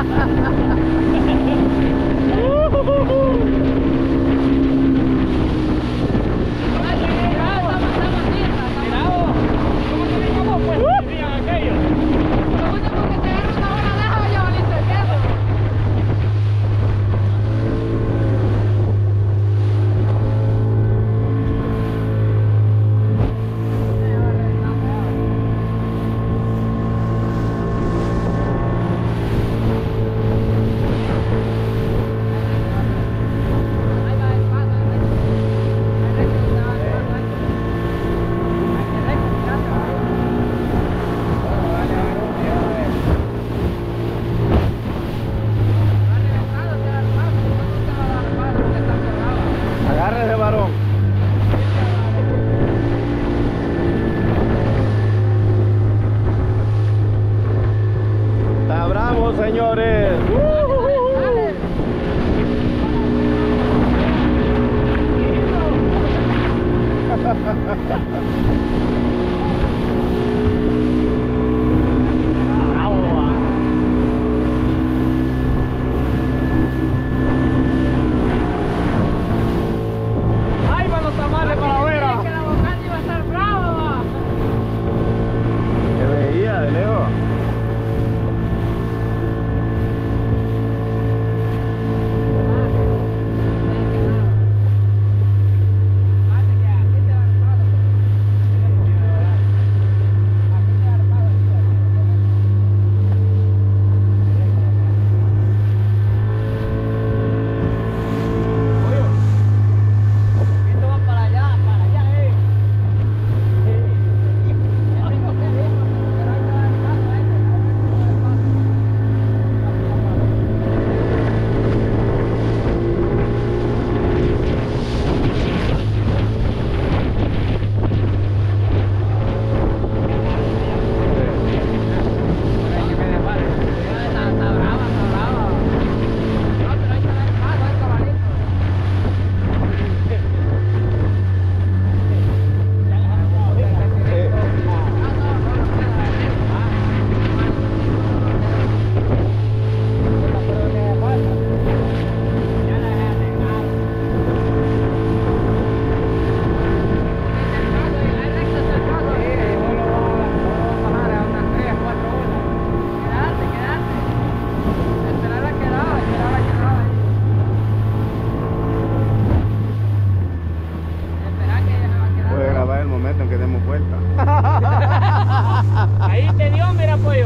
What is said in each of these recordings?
Señores, ¡ay, para los tamales para la vera! Que la boca iba a estar brava. se veía de lejos. Ahí te dio, mira, pollo.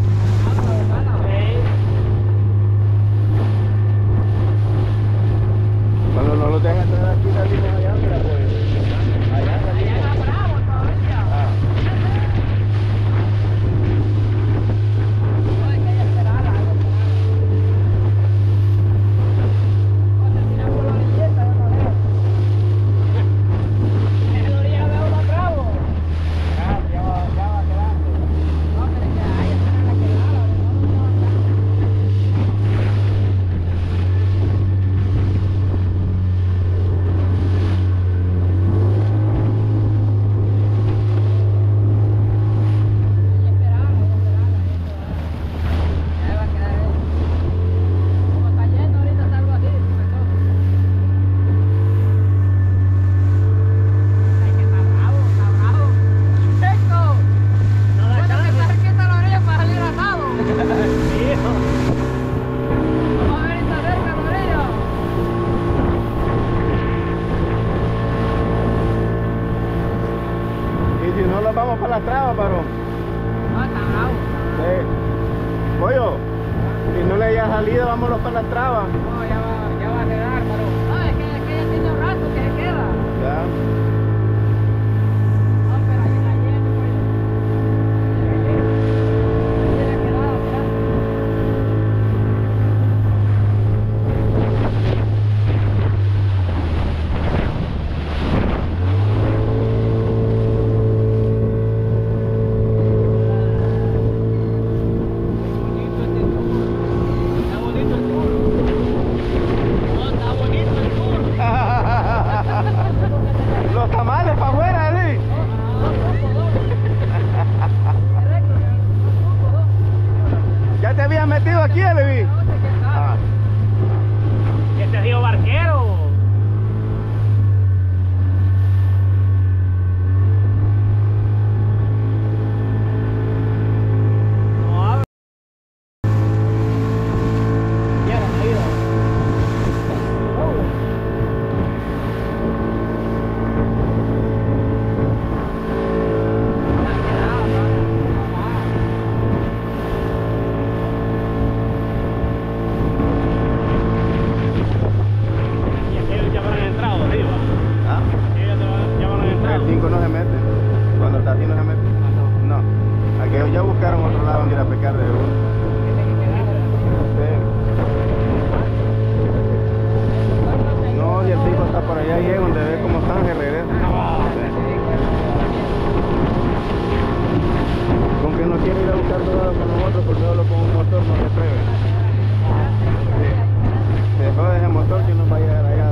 Cuando no lo dejan entrar aquí, salimos allá, mira, pues. Allá salimos. Bravo todavía. No, hay que esperar algo. Cuando tiran por la orilleta, yo no veo. En la orilla veo más bravo. Ya va quedando. No, pero que hay que esperar a que nada, Y si no, nos vamos para las trabas, varón. no, está bravo. Pollo, si no le haya salido, vámonos para las trabas. No, ya va a quedar, pero. No, es que ya tiene un rato que se queda. Ya. No, pero ahí está lleno, pues. Se le ha quedado, mira. Está bonito el tour. No, está bonito el tour. Lo sequía, le vi. Ah. Este río Barquero. Ya buscaron otro lado donde ir a pescar de uno. Sí. No, y el tipo está por allá y es donde ve cómo están, se regresa. Con que no quiere ir a buscar todo con nosotros porque solo con un motor no se atreve. Sí. Se jode ese motor que no va a llegar allá.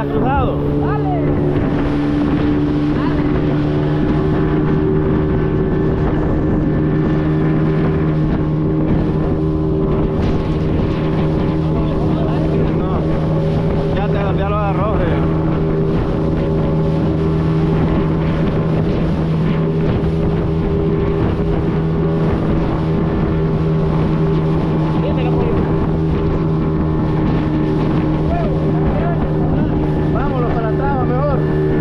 has cruzado? Dale. No, ya lo agarró, vámonos para la traba mejor.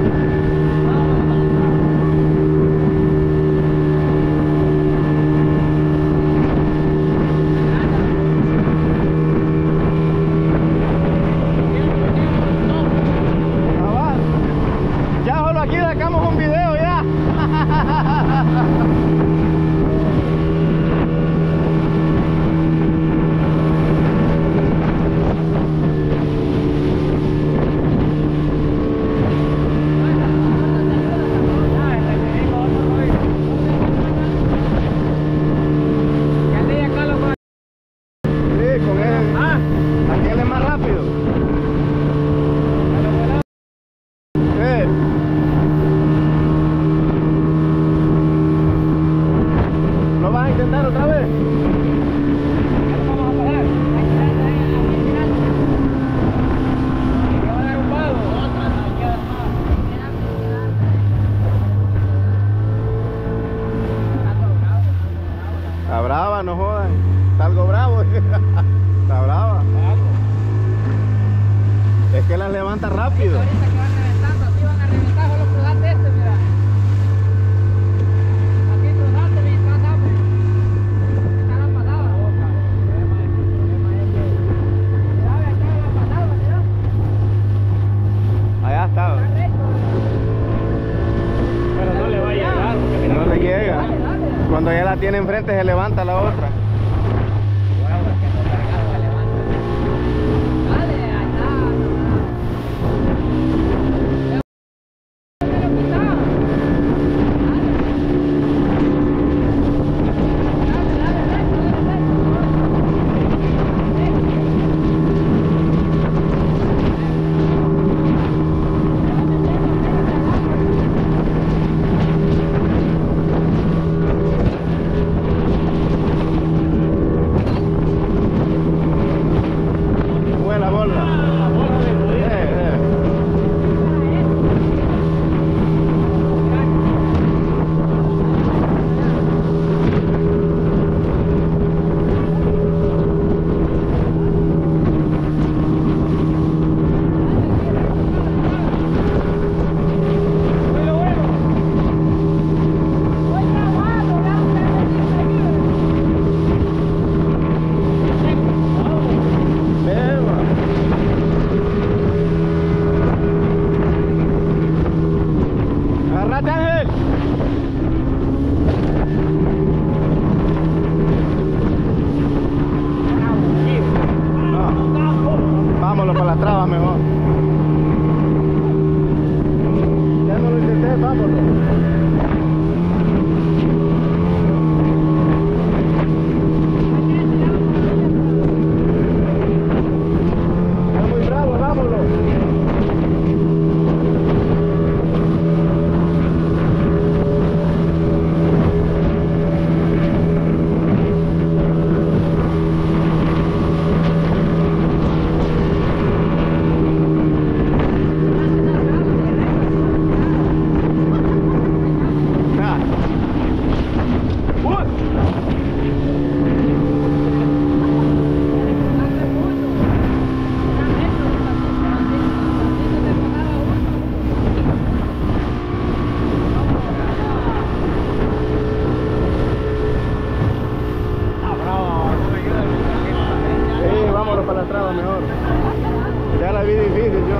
Ya solo aquí sacamos un video ya. Sí, con él. Aquí él es más rápido. ¿Lo vas a intentar otra vez? Vamos a parar. Aquí va a dar un palo. Está brava, no jodan. Está algo bravo. Está brava. Es que las levanta rápido. Ahorita que van reventando, así van a reventar con los cruzantes este, mira. Aquí cruzante, mi pasame. Está la pasada. Mira, ve acá la pasada, mira. Allá está. Está recto. Pero no le va a llegar, porque mira. No le llega. Dale, dale. Cuando ella la tiene enfrente se levanta la otra. Dale, ahí está. Buena bola. Agarrate, Ángel. No. Vámonos para la traba mejor. Ya no lo intenté, vámonos. Está muy bravo, vámonos. Para la traba mejor. Ya la vi difícil yo.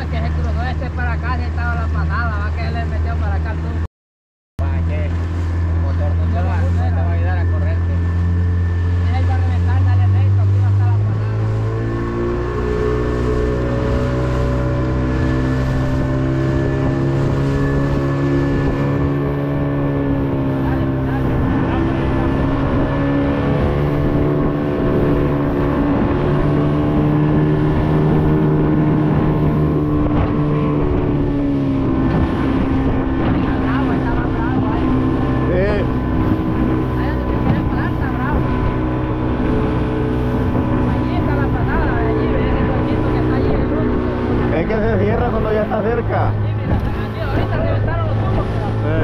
es que se cruzó este para acá, si estaba la pasada, va que él le metió para acá el turbo. El motor no te va a ayudar a correrte. Es el de reventar, dale recto, aquí va a estar la pasada. Es que se cierra cuando ya está cerca. Ahorita reventaron los tubos, pero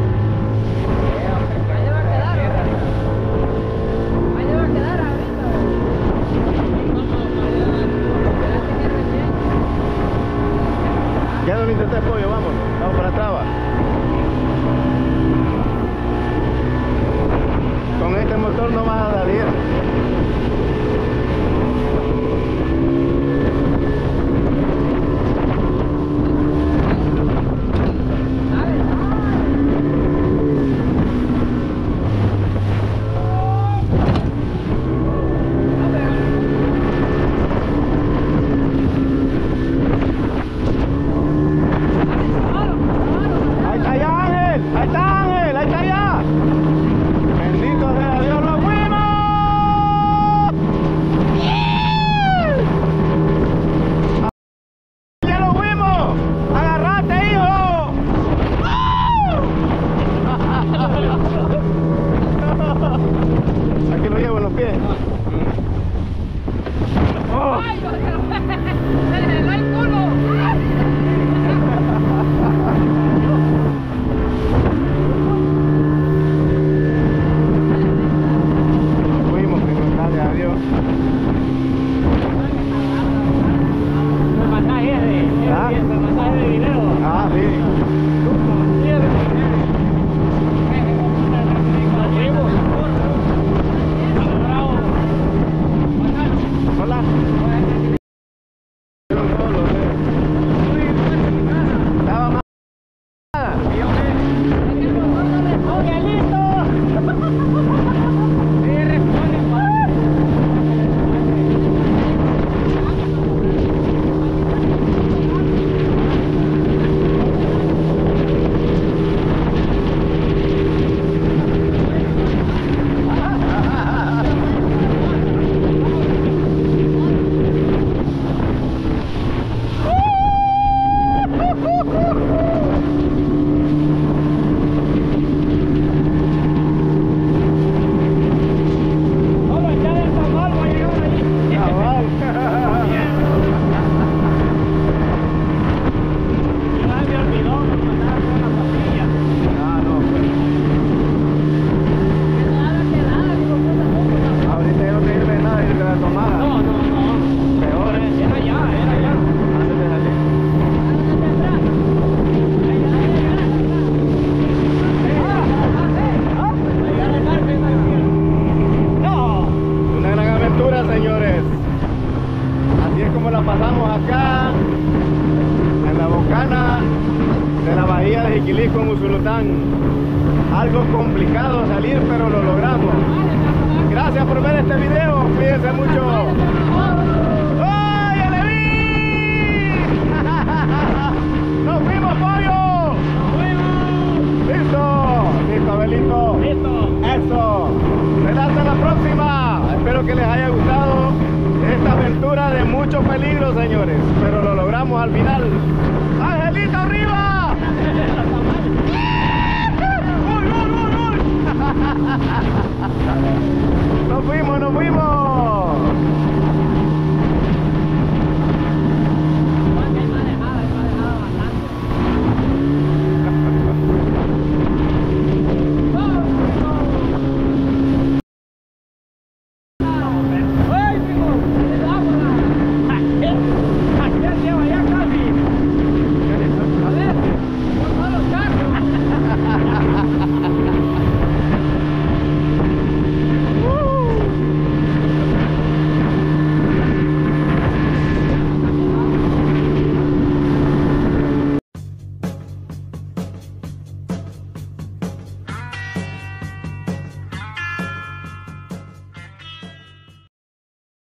ahí le va a quedar. Ahí le va a quedar ahorita. Espérate que recién. Ya no lo intenté, pollo, vamos. Vamos para Traba. Con este motor no vas a salir. Ahí está ya Ángel, ahí está Ángel, ahí está ya. Bendito sea Dios, lo fuimos. Ya lo fuimos. Agarrate, hijo. Aquí lo llevo en los pies. Oh. ¡Ay, se le heló el culo! Fuimos, pero gracias a Dios. El masaje ¿Ah? el masaje de video. Ah, sí. Hola. Estaba más. Ahorita ya no te sirve de nada ir de la tomada. Peor. Era ya. Antes de salir. Una gran aventura, señores. Así es como la pasamos acá en la bocana de la bahía de Jiquilicue, en Usulután. Algo complicado salir, pero lo logramos. Gracias por ver este video. Cuídense mucho. ¡Ay, ya le vi! ¡Nos fuimos, pollo! ¡Listo! ¡Listo, Abelito! ¡Eso! Será hasta la próxima. Espero que les haya gustado esta aventura de mucho peligro, señores. Pero lo logramos al final. ¡Angelito, arriba! ¡Uy, uy, uy, uy! ¡Nos fuimos, nos fuimos!